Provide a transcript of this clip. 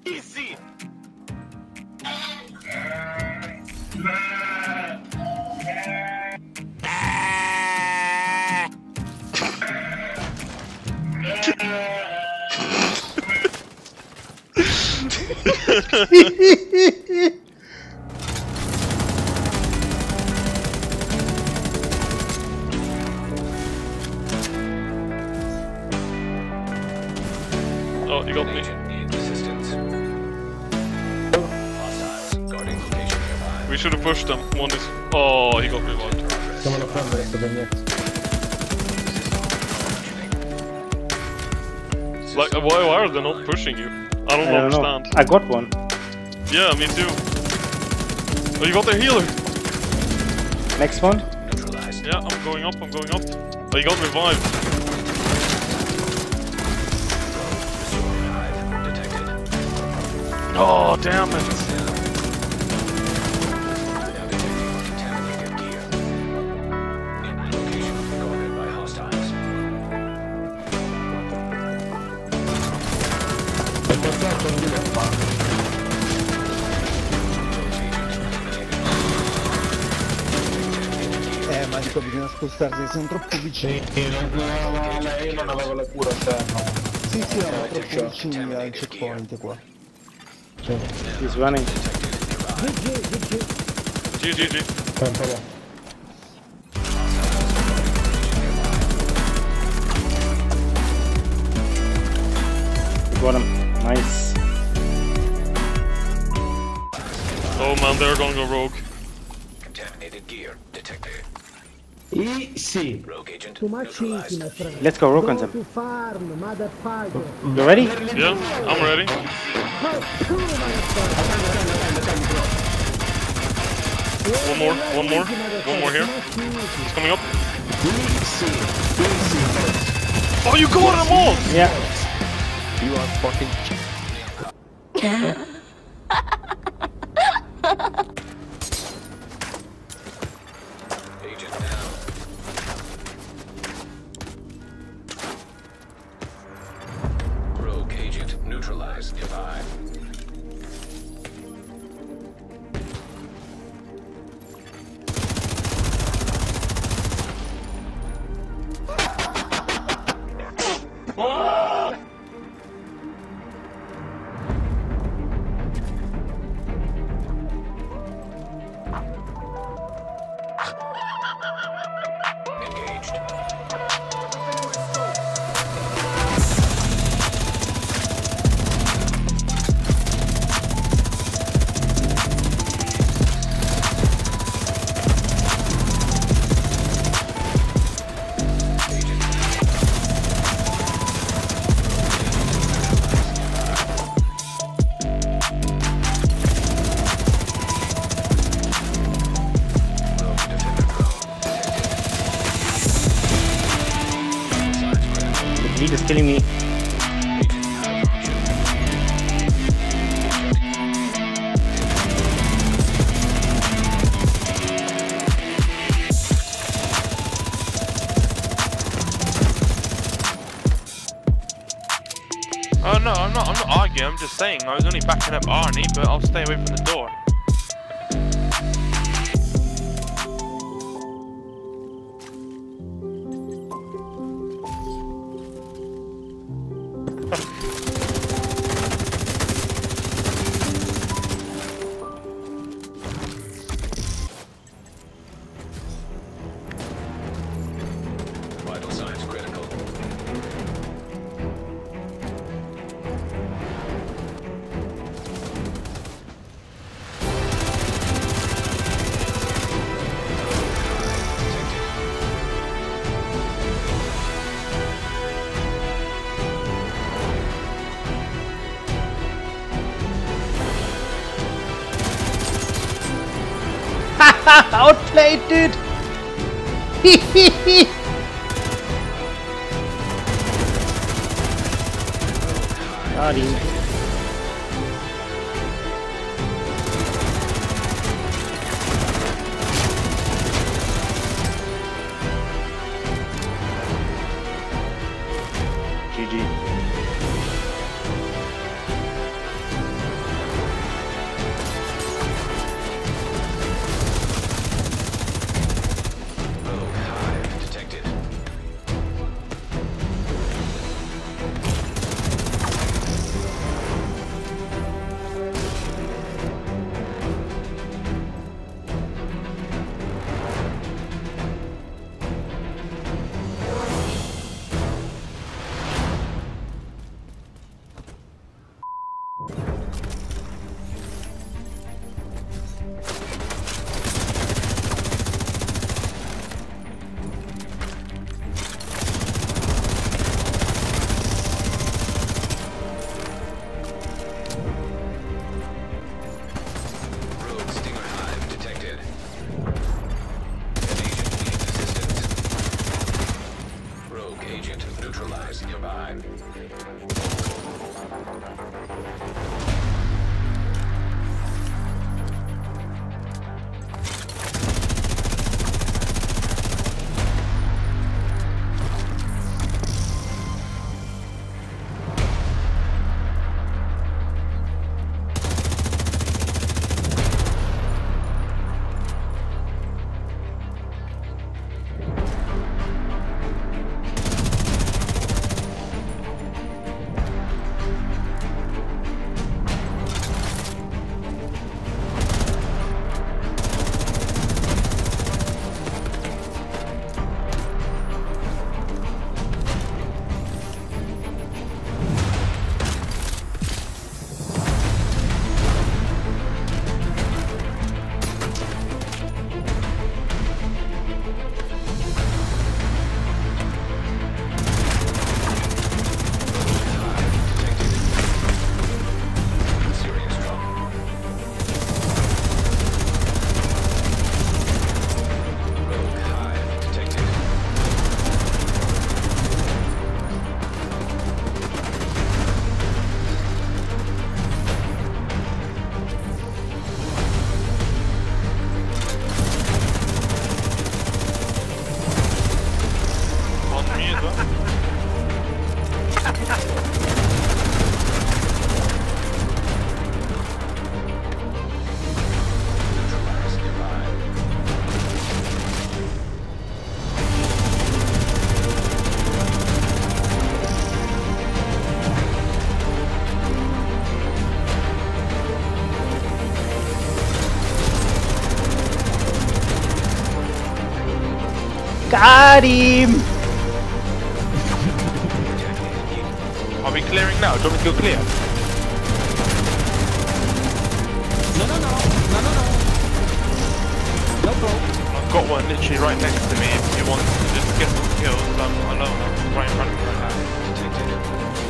Easy. Oh, you got me. We should have pushed them. One is. Oh, he got revived. Siamo prendere sto bagnetto. Like, why are they not pushing you? I don't understand. I got one. Yeah, me too. Oh, you got their healer. Next one. Yeah, I'm going up. Oh, you got revived. Oh, damn it. Ma dico bisogna spostarsi, siamo troppo vicini. Io non avevo la cura, cioè no. Sì, siamo troppo vicini al checkpoint qua. He's running. GG. Tentalo. We got him. Nice. Oh man, they're gonna go rogue. Contaminated gear detected. Easy. Rogue agent Too much easy, neutralized. my friend. Let's go rogue on Go them. to farm, motherfucker. You ready? Yeah, I'm ready. One more here. He's coming up. Oh, you got them all! Yeah. You are fucking. Agent down. Rogue agent neutralized. Nearby. Engaged. The bleed is killing me. Oh no, I'm not arguing, I'm just saying I was only backing up Arnie, but I'll stay away from the door. Vital signs critical. Outplayed, dude. Got him. GG. Got him! Are we clearing now? Do you want me to go clear? No. No problem. I've got one literally right next to me if you want to just get some kills. I'm alone, I'm right in front of you right now.